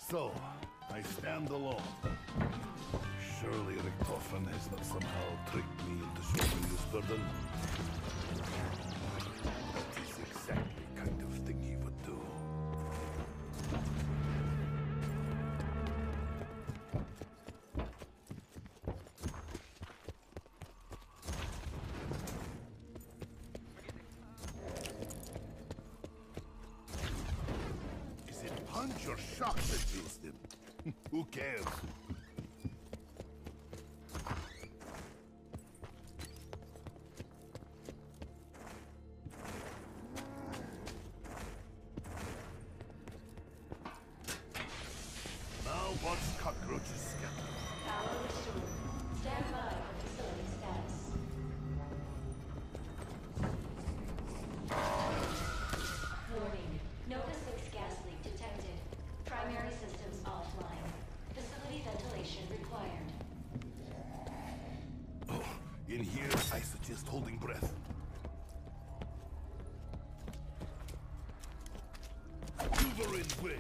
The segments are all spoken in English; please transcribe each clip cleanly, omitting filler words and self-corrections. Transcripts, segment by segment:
So, I stand alone. Surely Richtofen has not somehow tricked me into shouldering this burden. That is exactly the kind of thing he would do. Is it punch or shock that kills him? Who cares? Watch cockroaches scatter. Power restored. Stand by for facility status. Warning. Nova 6 gas leak detected. Primary systems offline. Facility ventilation required. Oh, in here, I suggest holding breath. Wolverine way.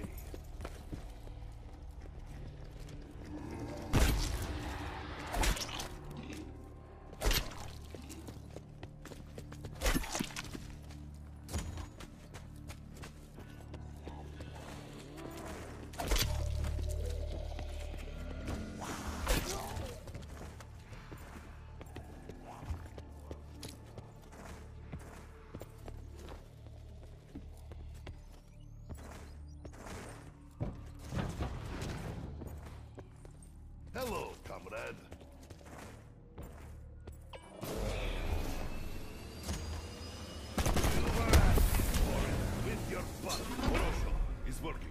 Hello, comrade. With your butt. Orosho is working.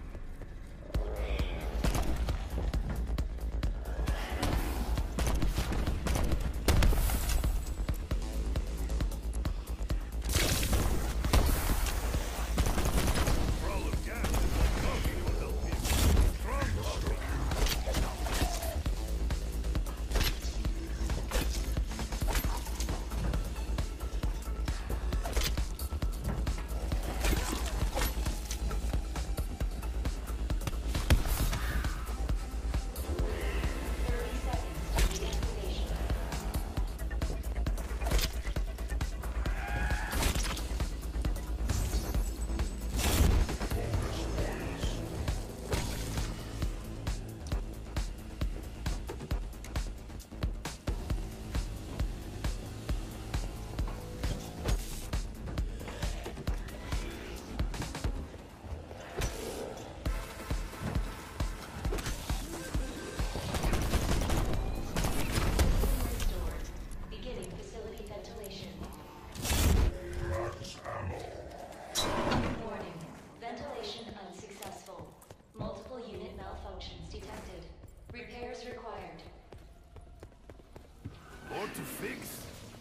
More to fix?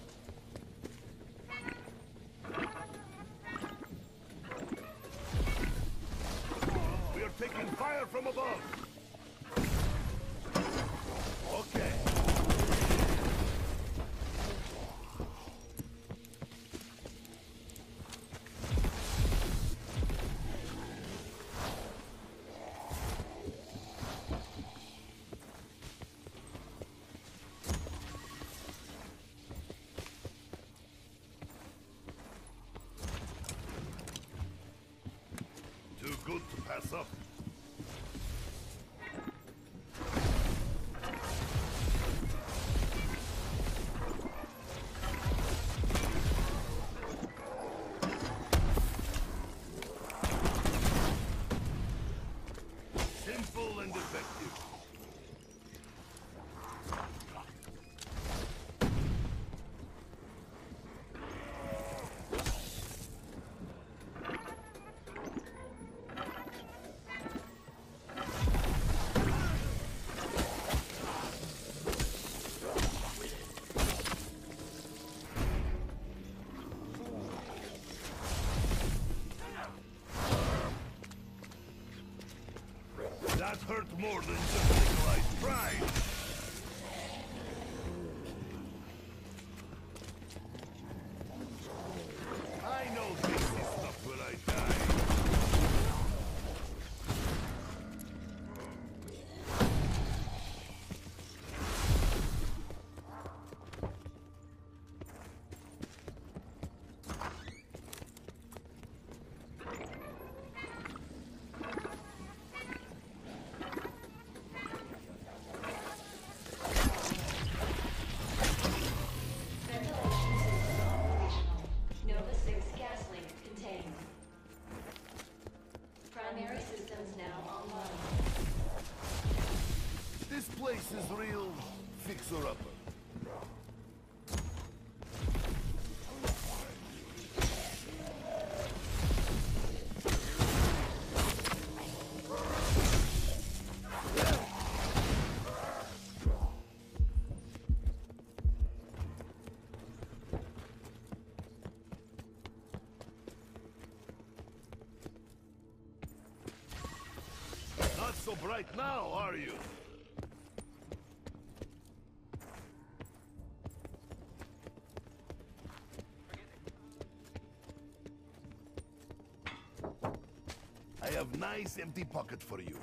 We are taking fire from above. Okay. Too good to pass up. Simple and effective. That hurt more than just a little I tried. I know this is not where I die. fixer-upper. Not so bright now, are you? I have nice empty pocket for you.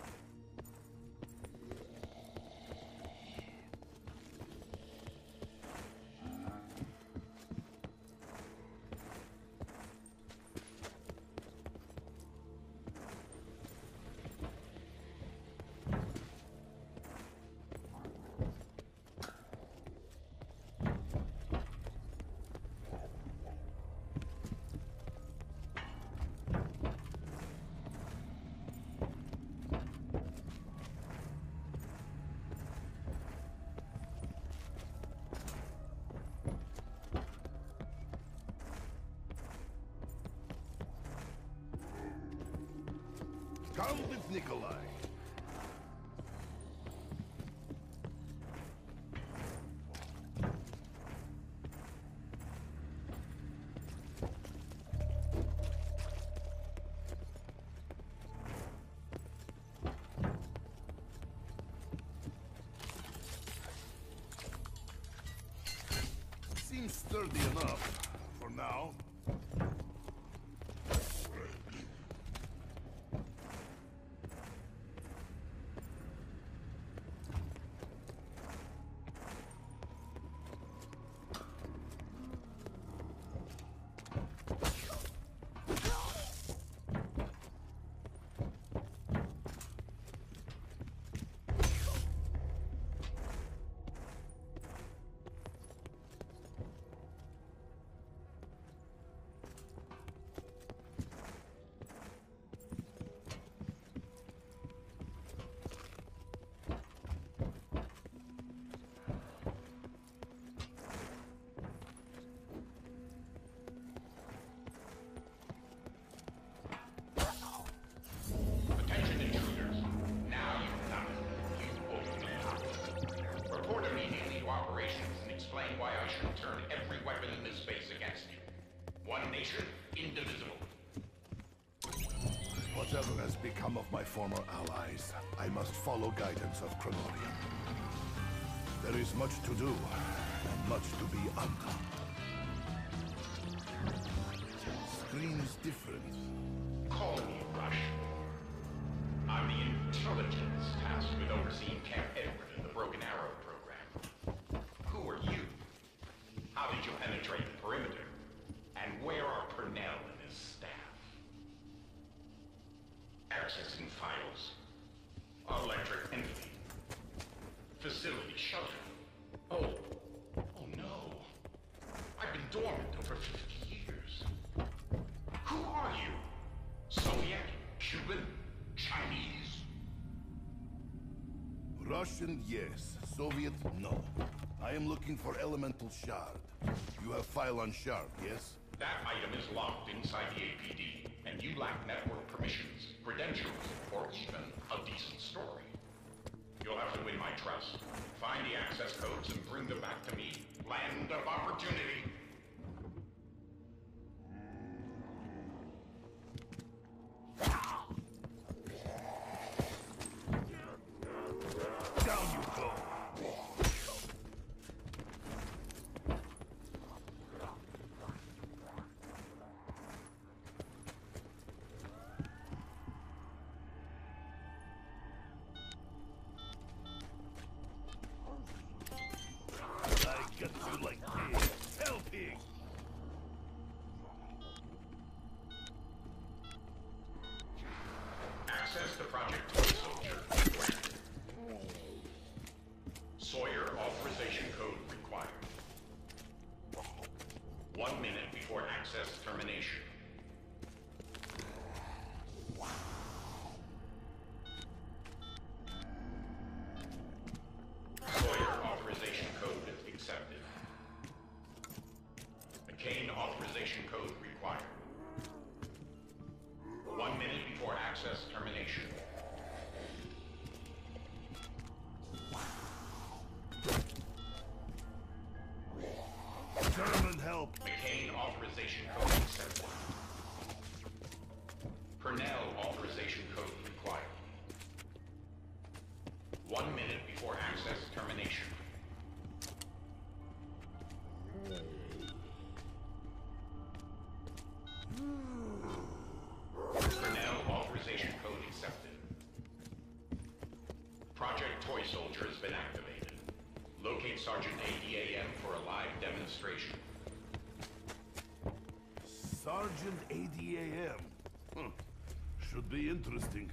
Come with Nikolai. Seems sturdy enough for now. Whatever has become of my former allies, I must follow guidance of Chronorium. There is much to do, and much to be undone. Screams different. Call me Rush. I'm the intelligence tasked with overseeing Camp Edward and the Broken Arrow program. Who are you? How did you penetrate the perimeter? And where are Purnell and his staff? Accessing files. Electric entity. Facility shelter. Oh no. I've been dormant over 50 years. Who are you? Soviet? Cuban? Chinese? Russian, yes. Soviet, no. I am looking for elemental shard. You have file on shard, yes? That item is locked inside the APD, and you lack network permissions, credentials, or even a decent story. You'll have to win my trust. Find the access codes and bring them back to me. Land of opportunity. Down you go. I get you like pigs. Hell pig. Access the Project Toy Soldier. Granted. Sawyer authorization code required. 1 minute before access termination. Sawyer authorization access termination. German help! McCain authorization code accepted. Purnell authorization code required. 1 minute before access termination. Purnell authorization code accepted. Project Toy Soldier has been activated. Locate Sergeant ADAM for a live demonstration. Sergeant ADAM. Should be interesting.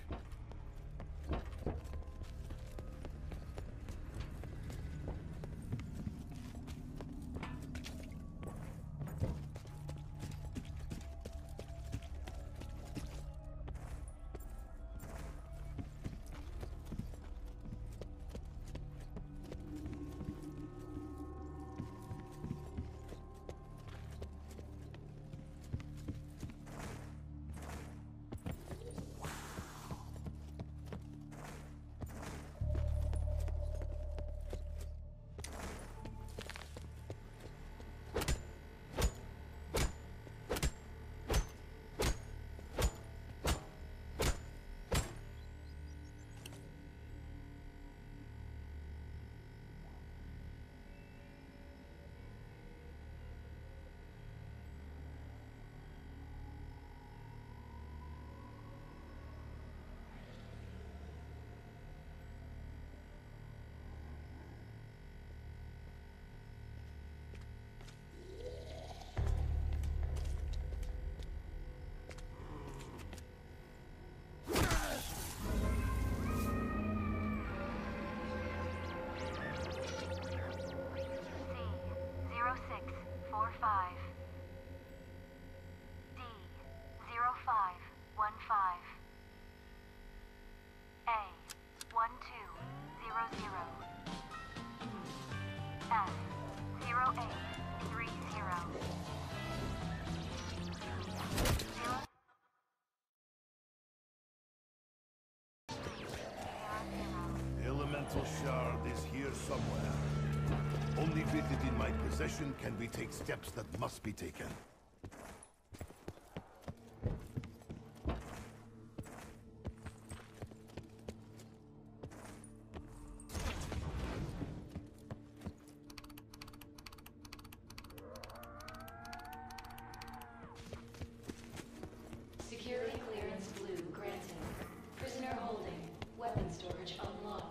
Shard is here somewhere. Only with it in my possession can we take steps that must be taken. Security clearance blue granted. Prisoner holding. Weapon storage unlocked.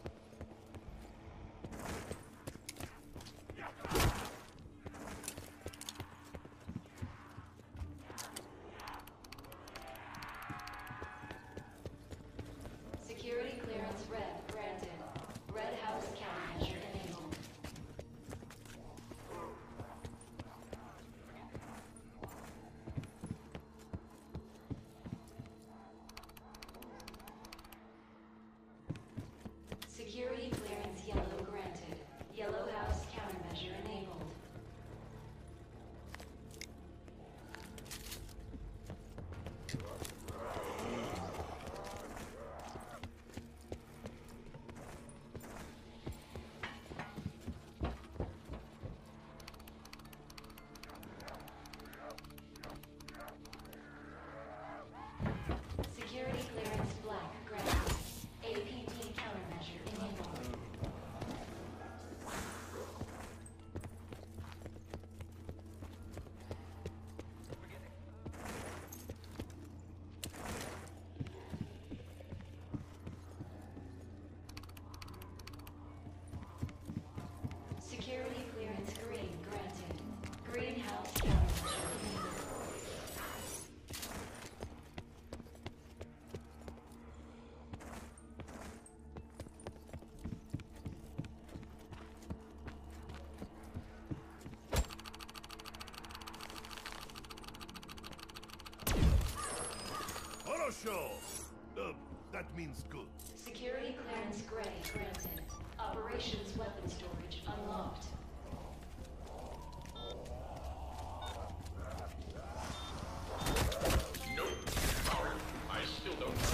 Security clearance red granted. Red House countermeasure enabled. Security clearance yellow granted. Yellow House countermeasure enabled. Security clearance black granted. APT countermeasure enabled. Security clearance green granted. Greenhouse countermeasure enabled. Auto show! That means good. Security clearance gray granted. Operations weapon storage unlocked. Nope. Sorry. I still don't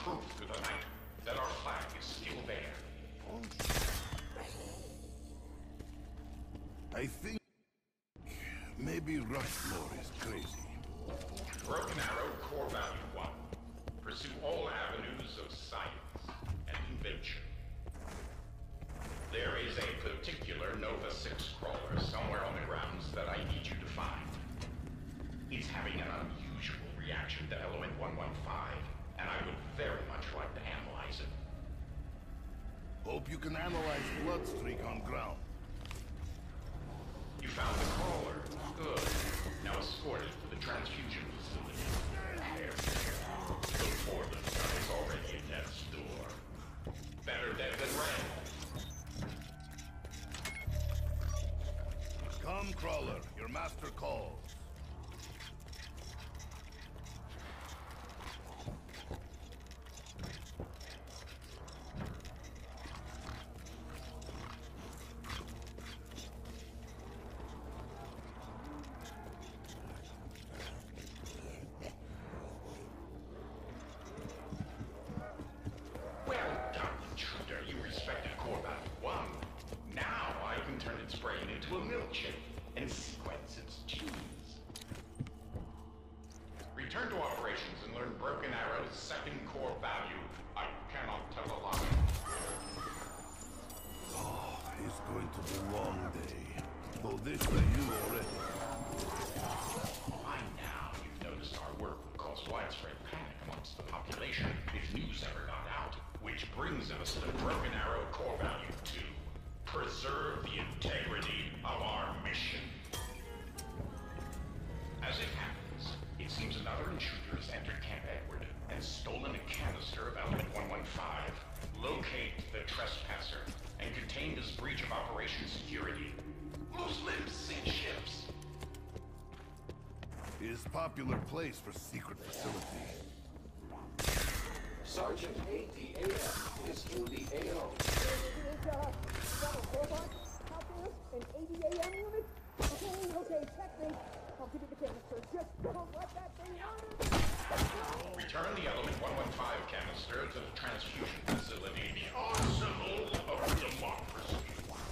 proof to the night that our flag is still there. I think maybe Rushmore is crazy. Broken Arrow core value 1. Pursue all avenues of science and invention. There is a particular Nova 6 crawler somewhere on the grounds that I need you to find. He's having an unusual reaction to element 115, and I would very much like to analyze it. Hope you can analyze blood streak on ground. You found the crawler. Good. Now escort it to the transfusion facility. The Portland guy is already at death's door. Better dead than red. Come, Crawler. Your master calls. Return to operations and learn Broken Arrow's second core value. I cannot tell a lie. Oh, it's going to be a long day. Though this I knew already. By now, you've noticed our work would cause widespread panic amongst the population if news ever got out. Which brings us to Broken Arrow core value 2. Preserve the integrity of our mission. As it happens, it seems another intruder has entered Camp Edward and stolen a canister of element 115. Locate the trespasser and contain this breach of operation security. Loose lips sink ships. It is a popular place for secret facility. Sergeant ADAF is in the AO. Got a robot out there, an ADAM unit? Okay, check me. I'll give you the canister. Just don't let that thing run. Return the element 115 canister to the transfusion facility, the arsenal of democracy.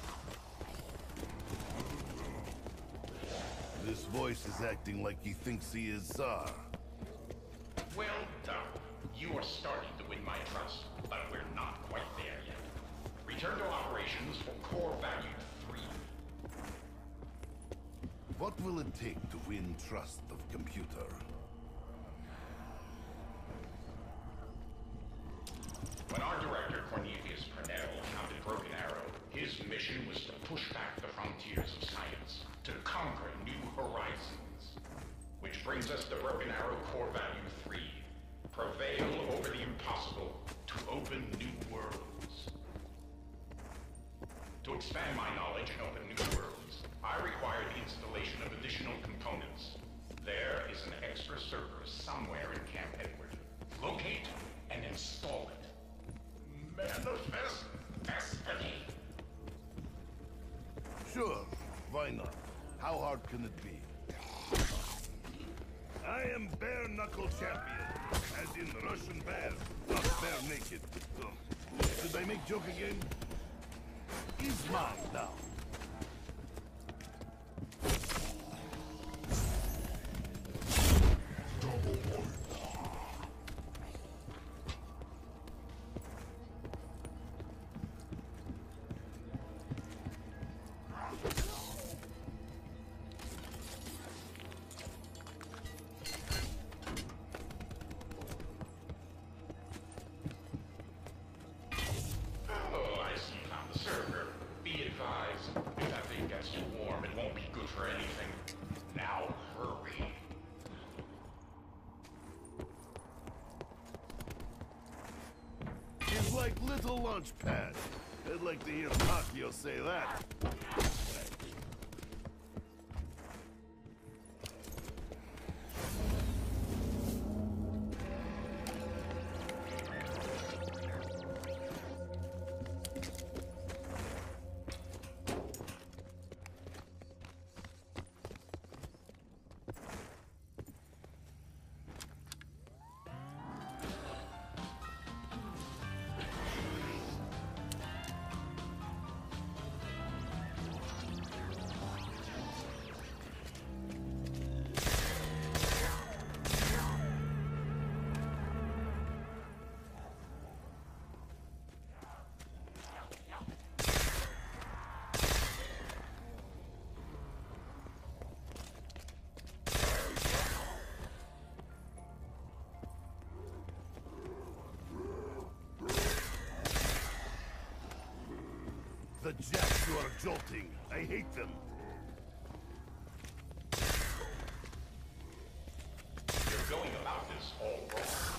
This voice is acting like he thinks he is Tsar. Well done. You are starting to win my trust, but we're not quite there yet. Return to operations for core value 3. What will it take to win trust of computer? When our director, Cornelius Purnell, founded Broken Arrow, his mission was to push back the frontiers of science, to conquer new horizons. Which brings us to Broken Arrow core value 3. Prevail over the impossible to open new worlds. To expand my knowledge and open new worlds, I require the installation of additional components. There is an extra server somewhere in Camp Edward. Locate and install it. Manifest destiny. Sure, why not? How hard can it be? I am bare knuckle champion, as in Russian bear, not bare naked. Did I make joke again? Is mine now. Like little launch pad. I'd like to hear Pacquiao say that. The jacks who are jolting. I hate them. You're going about this all wrong.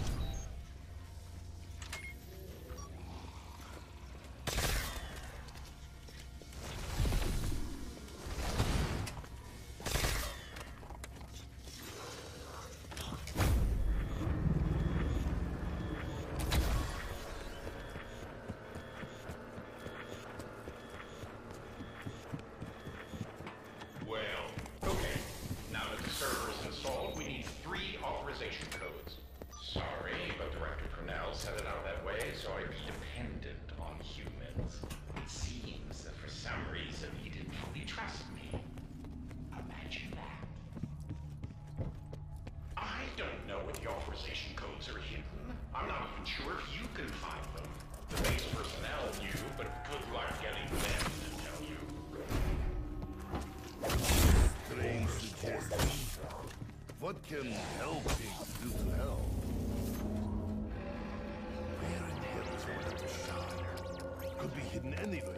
What can hell pigs do to hell? Where in hell is all that shine? Could be hidden anywhere.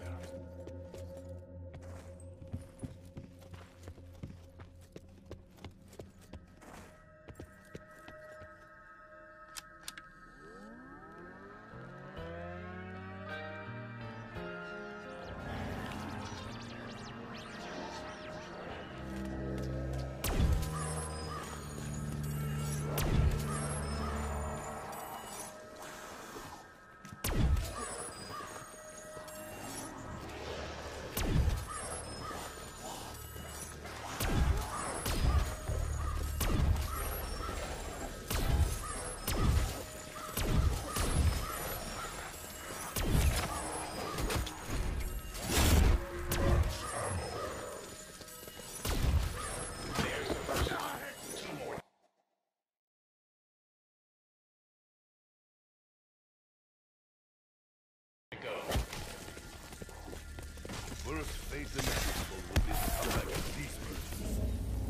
Worst fate imaginable will be to come back with these versions.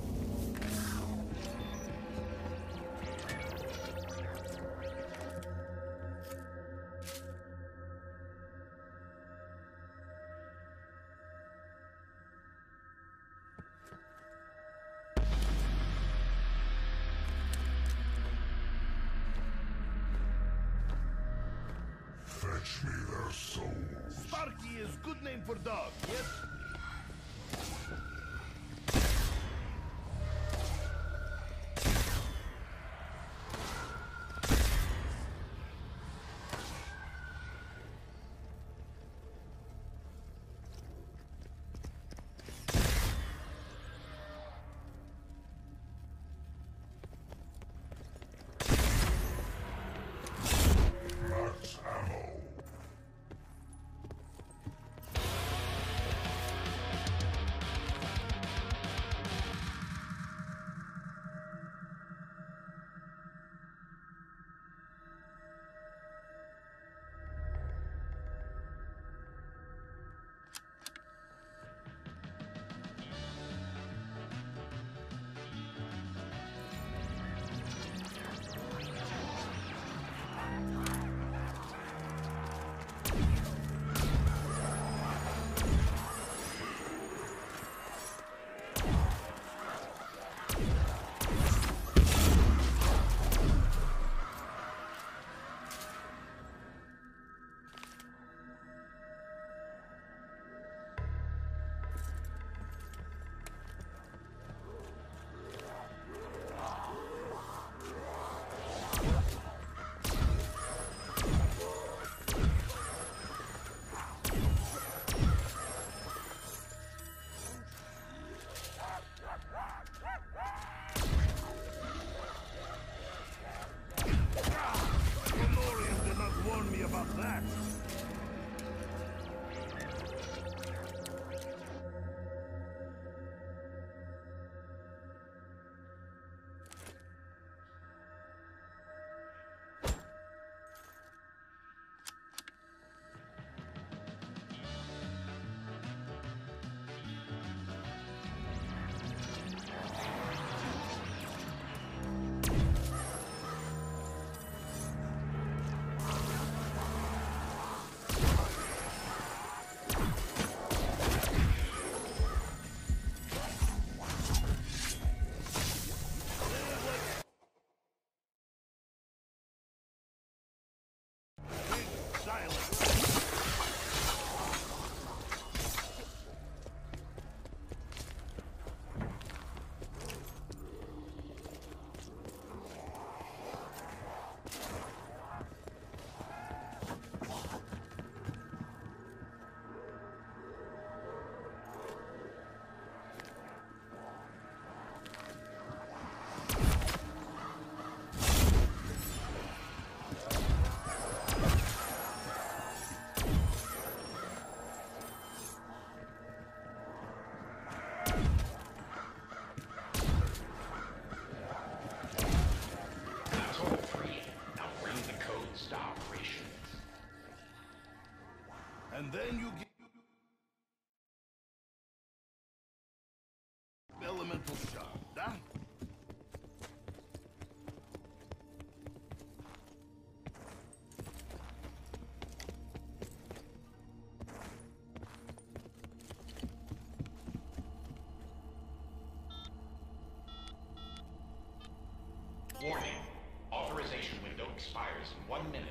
Fetch me their souls. Sparky is good name for dog, yes? Max ammo. And then you get elemental shard, huh? Warning. Authorization window expires in 1 minute.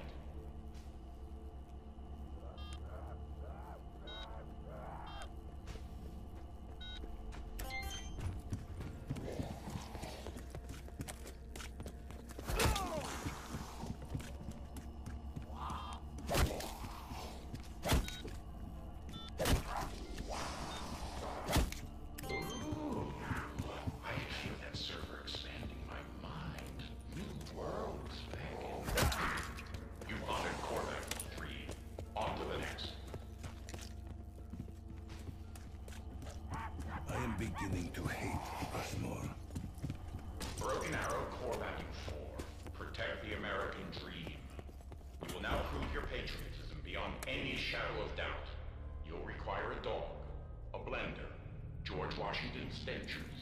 Beginning to hate us more. Broken Arrow Core Value 4. Protect the American dream. You will now prove your patriotism beyond any shadow of doubt. You'll require a dog, a blender, George Washington's dentures.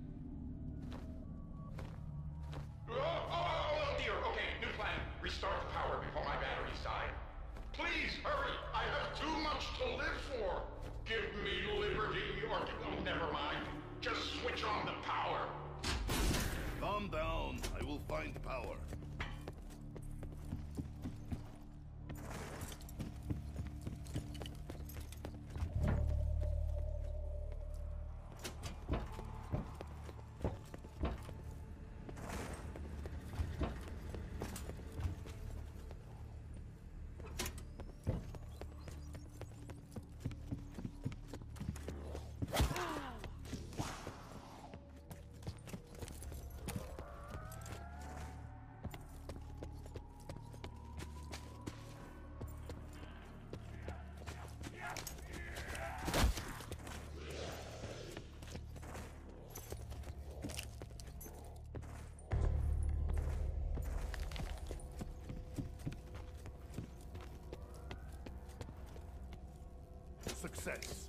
Oh dear, okay, new plan. Restart the power before my batteries die. Please, hurry! I have too much to live for! Give me liberty, or oh, never mind. Just switch on the power. Calm down. I will find power. Success.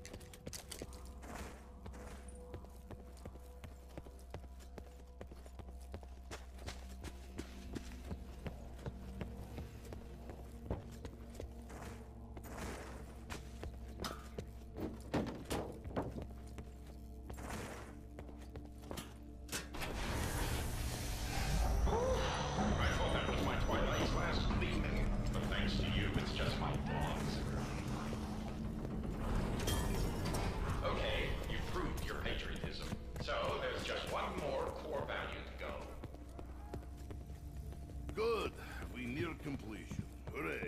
Good. We near completion. Hooray.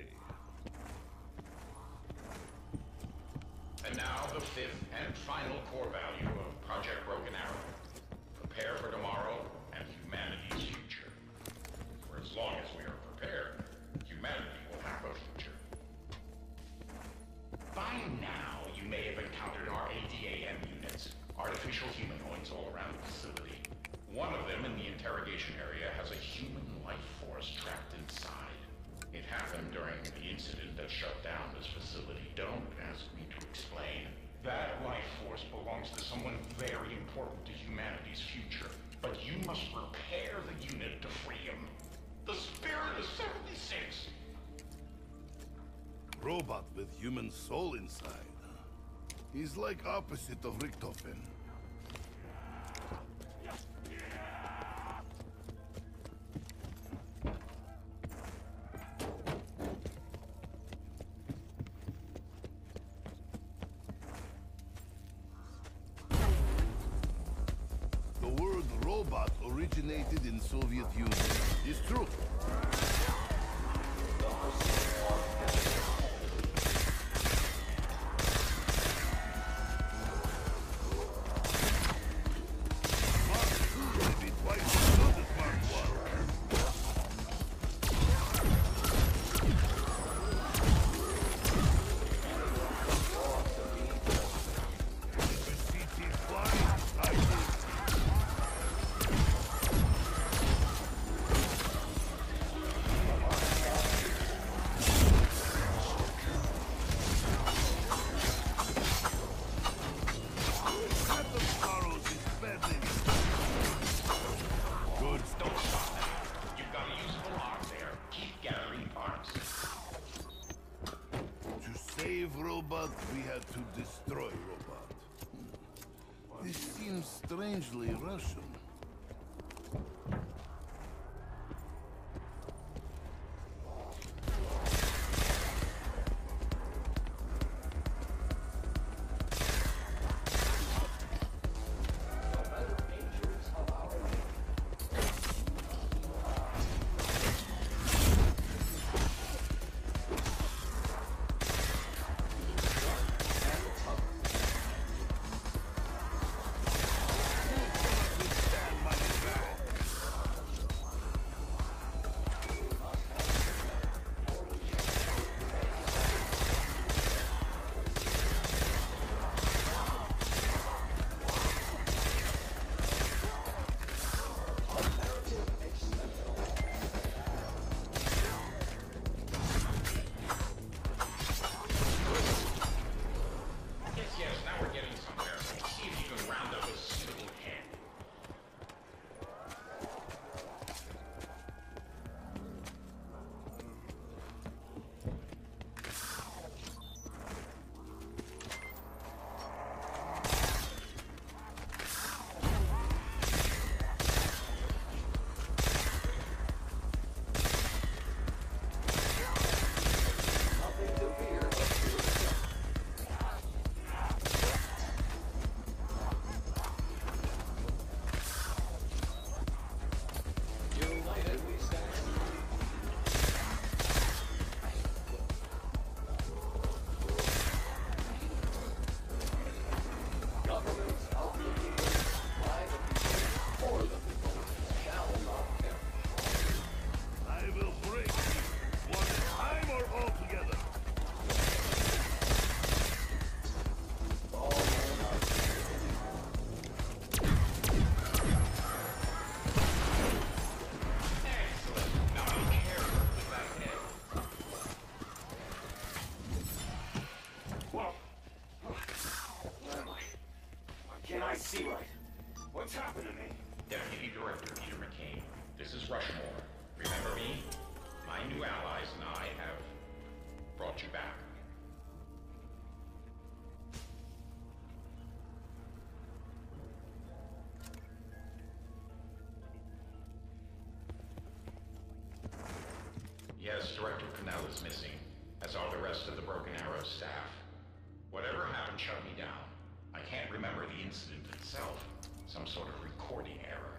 And now the fifth and final core value of Project Broken Arrow. Prepare for tomorrow and humanity's future. For as long as we are prepared, humanity will have a future. By now, you may have encountered our ADAM units, artificial humanoids all around the facility. One of them in the interrogation area has a human life force trapped inside. It happened during the incident that shut down this facility. Don't ask me to explain. That life force belongs to someone very important to humanity's future. But you must repair the unit to free him. The spirit is 76. Robot with human soul inside. He's like opposite of Richthofen. The word robot originated in Soviet Union. It's true. Give robot, we had to destroy robot. This seems strangely Russian. see right. What's happened to me? Deputy Director Peter McCain, this is Rushmore. Remember me? My new allies and I have brought you back. Yes, Director Cornell is missing, as are the rest of the Broken Arrow staff. Whatever happened shut me down. I can't remember the incident itself. Some sort of recording error.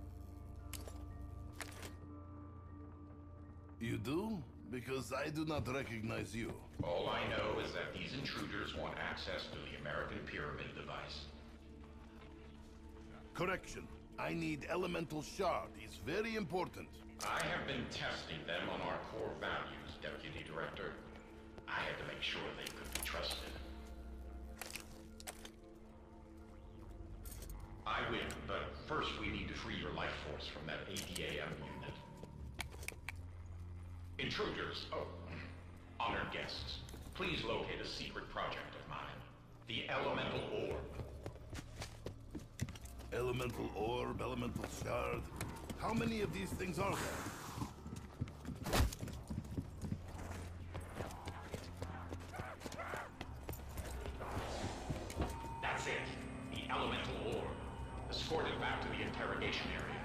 You do? Because I do not recognize you. All I know is that these intruders want access to the American Pyramid device. Correction. I need elemental shard. It's very important. I have been testing them on our core values, Deputy Director. I had to make sure they could be trusted. I will, but first we need to free your life force from that ADAM unit. Intruders, honored guests, please locate a secret project of mine. The Elemental Orb. Elemental orb, elemental shard. How many of these things are there? That's it. The Elemental Orb. Escort it back to the interrogation area.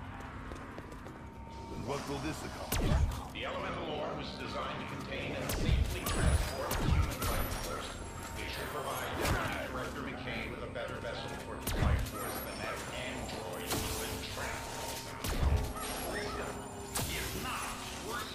And what will this accomplish? The Elemental Orb was designed to contain and safely transport human life force. It should provide Deputy Director McCain with a better vessel for his life force than that android human trap. Freedom is not free.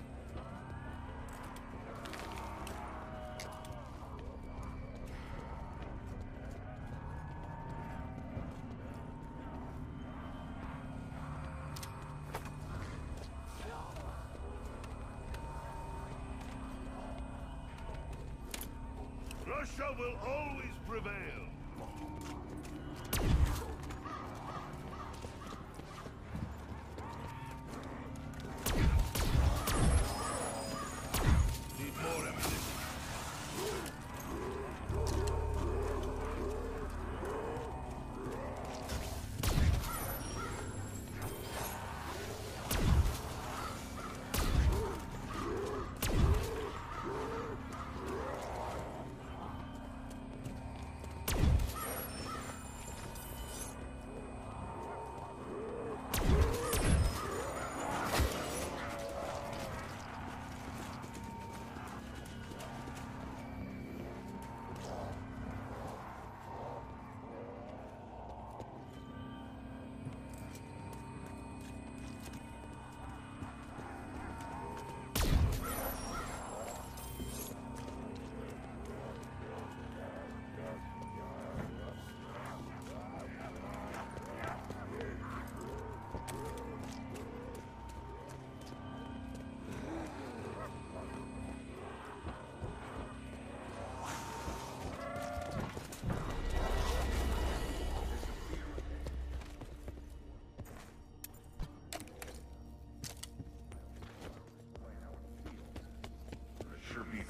Russia will always prevail. Need more ammunition.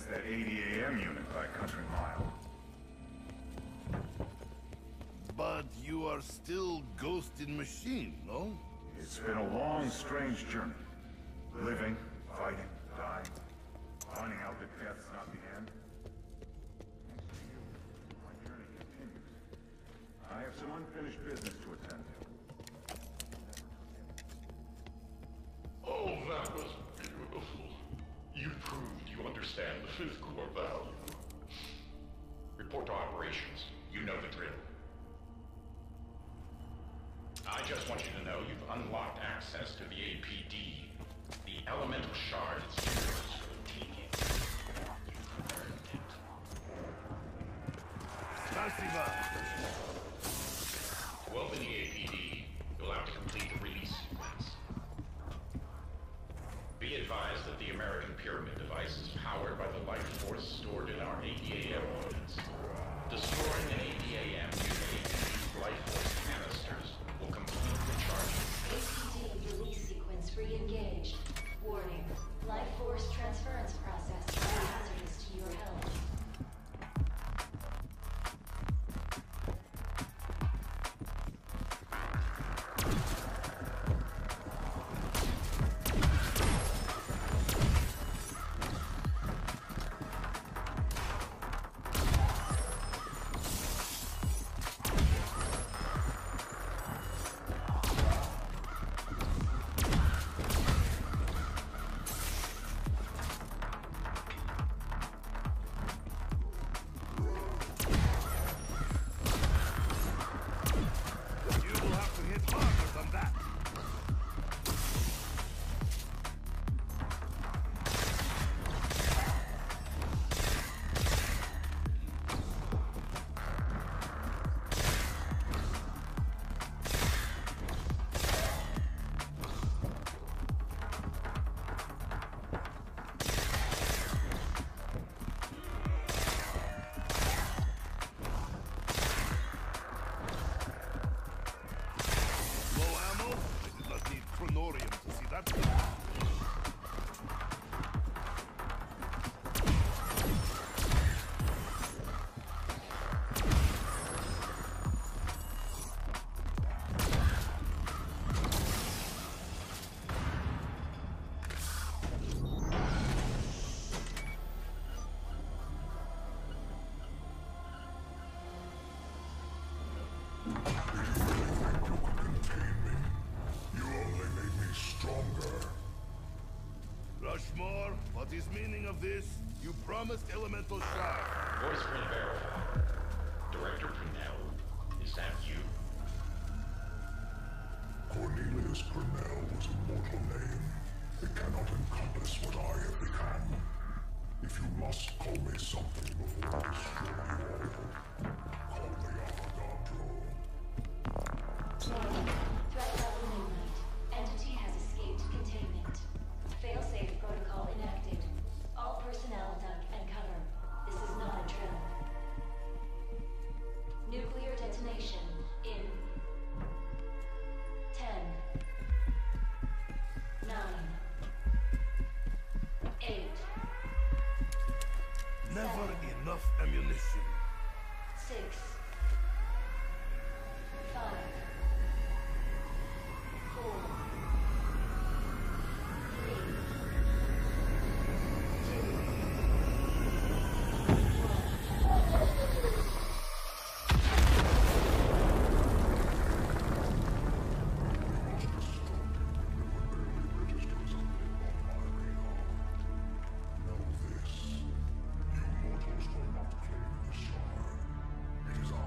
It's that 80 AM unit by a country mile. But you are still Ghost in Machine, no? It's been a long, strange journey. Living, fighting, dying, finding out that death's not the end. Thanks to you, my journey continues. I have some unfinished business to attend to. Oh, that was beautiful. You proved you understand the fifth core value. Report to operations. You know the drill. I just want you to know you've unlocked access to the APD. The elemental shard is yours for the taking. You've earned it. Spasiba! To open the APD, you'll have to complete the release sequence. Be advised that the American Pyramid device is powered by the life force stored in our ADAM units. Destroying an ADAM using APD's life force canisters will complete the charging. APD release sequence re-engaged. Warning. Life force transference process is hazardous to your health. Rushmore, what is meaning of this? You promised elemental shard. Voice re-verified. Director Purnell, is that you? Cornelius Purnell was a mortal name. It cannot encompass what I have become. If you must call me something before I destroy you all, call me Avogadro. Warning. Threat level midnight. Entity has escaped containment. Failsafe protocol enacted. All personnel duck and cover. This is not a drill. Nuclear detonation in 10, 9, 8, Never enough ammunition. 6, 5, 4, 3, 'Know this. You mortals will not claim the shard. It is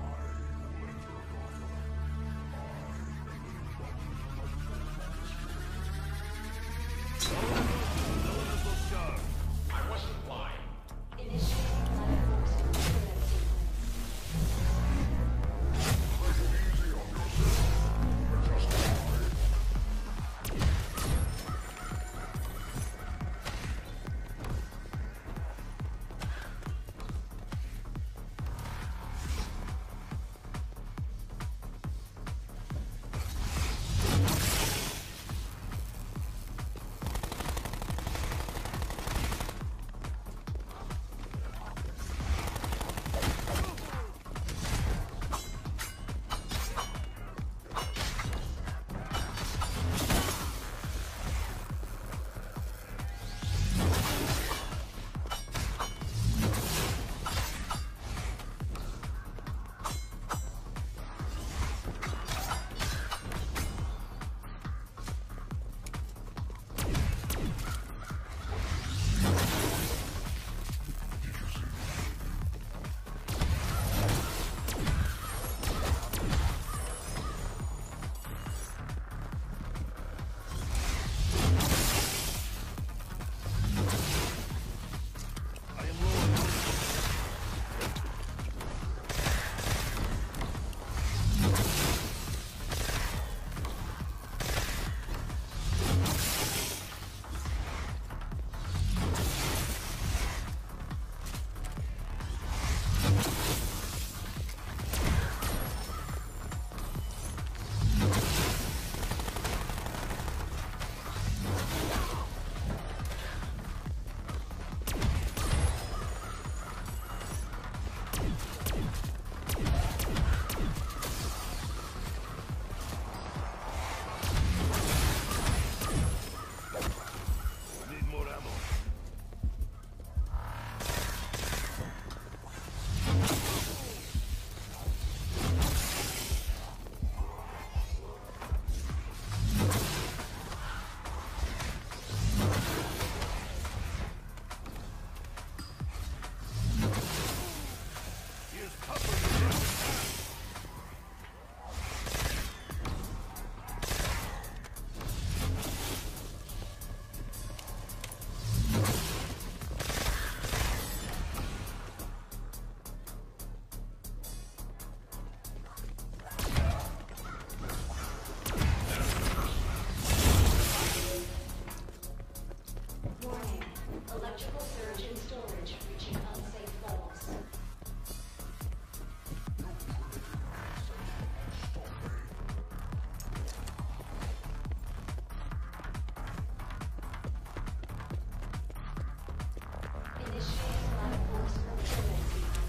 Initiating life force procurement sequence.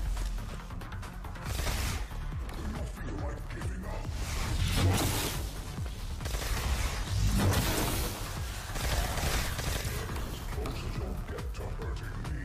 I feel like giving up. As close as you'll get to hurting me.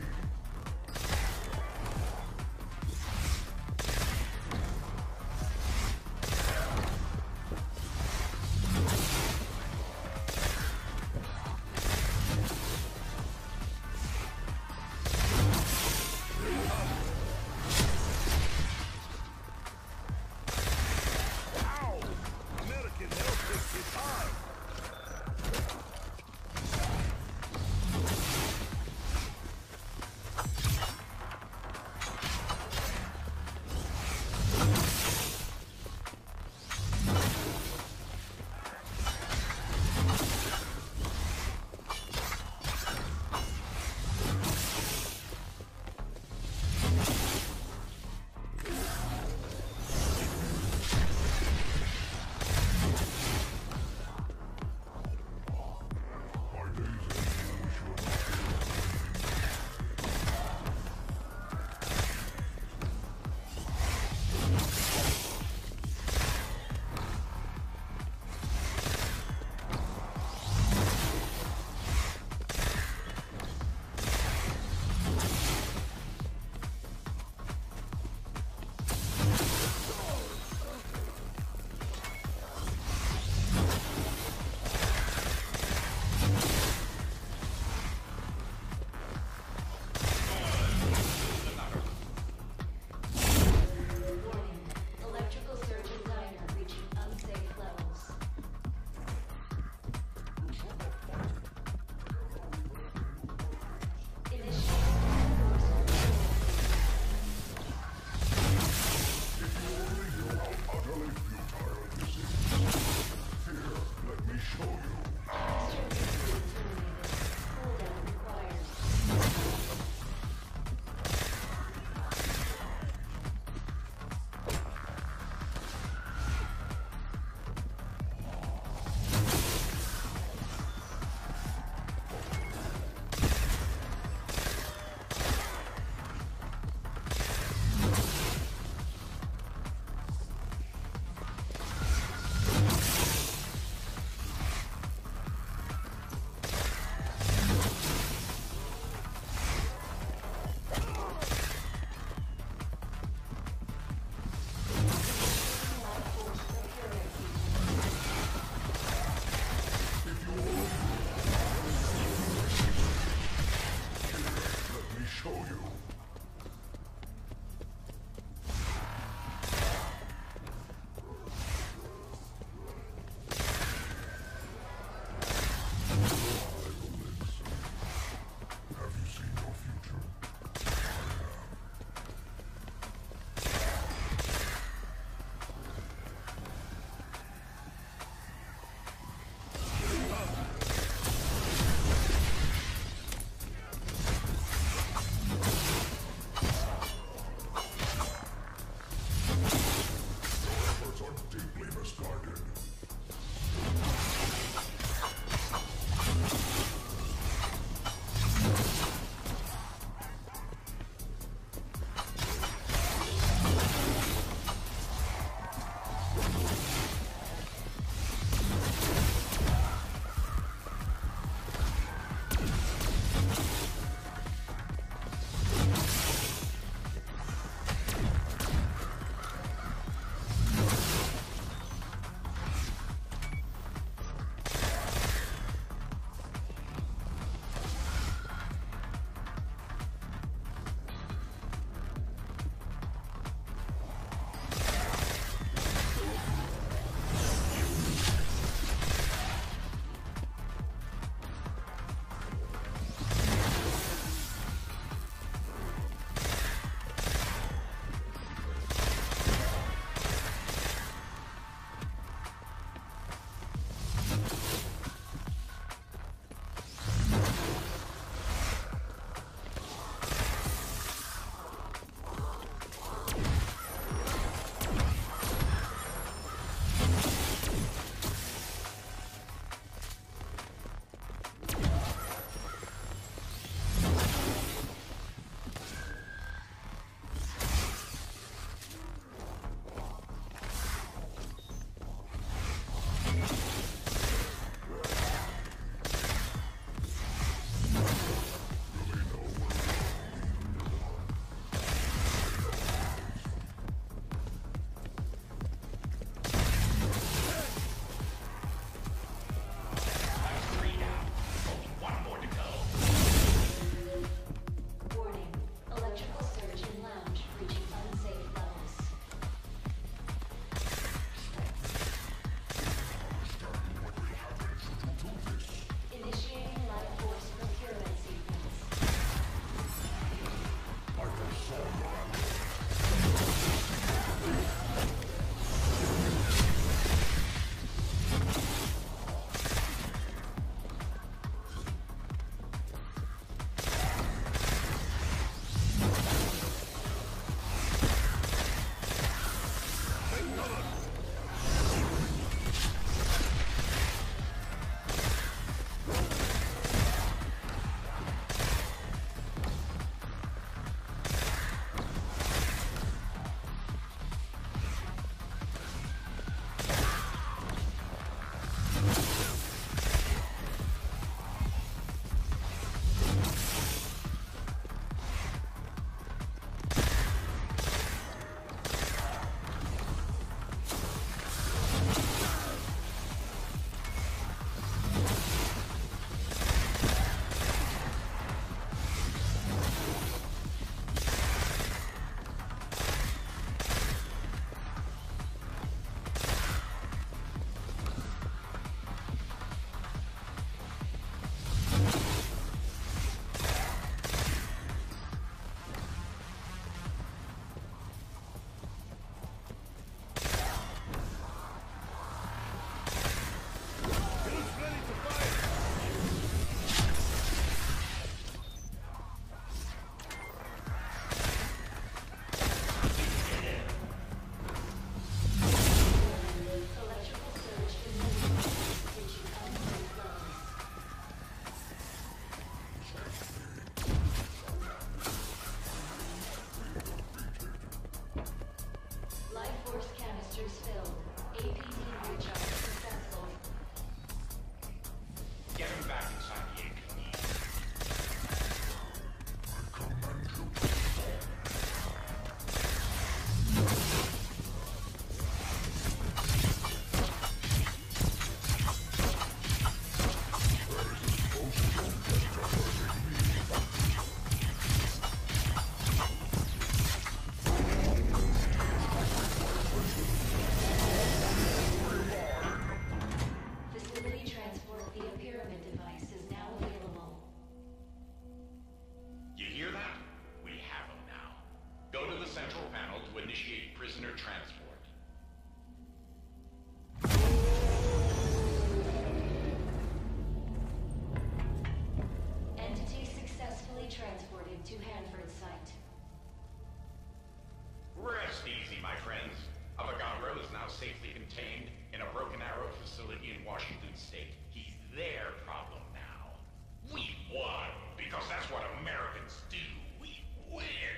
safely contained in a Broken Arrow facility in Washington State. He's their problem now. We won, because that's what Americans do. We win.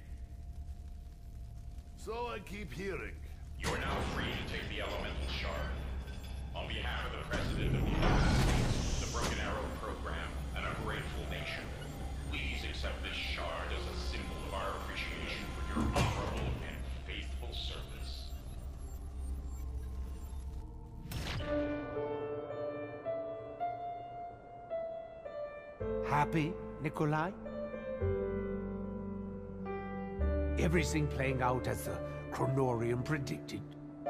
So I keep hearing. You're now free to take the elemental shard. On behalf of the President of the United States, the Broken Arrow program, and a grateful nation, please accept this shard as a symbol of our appreciation for your honorable and faithful service. Happy, Nikolai? Everything playing out as the Chronorium predicted.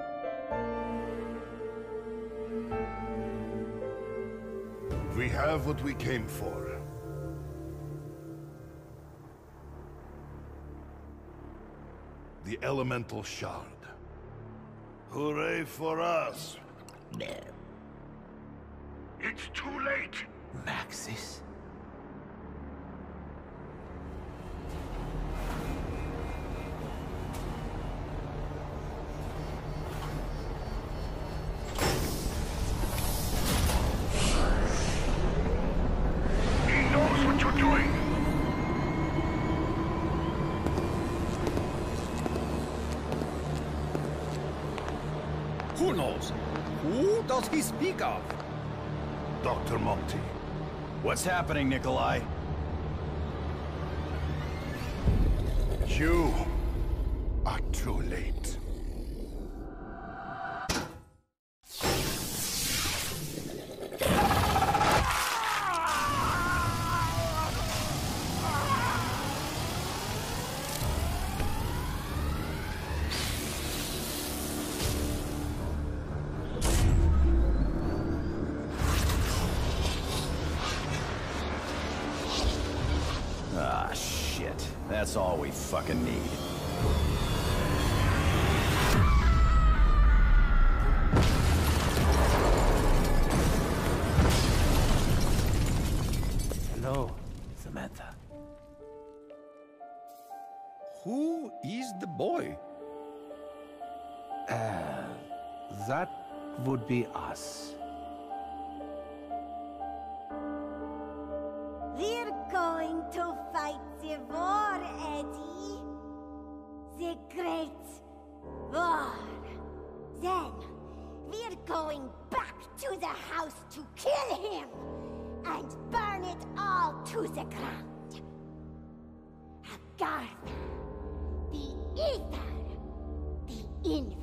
We have what we came for. The elemental shard. Hooray for us! It's too late! Maxis? He knows what you're doing! Who knows? Who does he speak of? Dr. Monty. What's happening, Nikolai? You are too late. Ah, shit. That's all we fucking need. Hello, Samantha. Who is the boy? That would be us. We're going to fight the war, Eddie. The great war. Then, we're going back to the house to kill him and burn it all to the ground. Agartha, the Ether, the Infinite.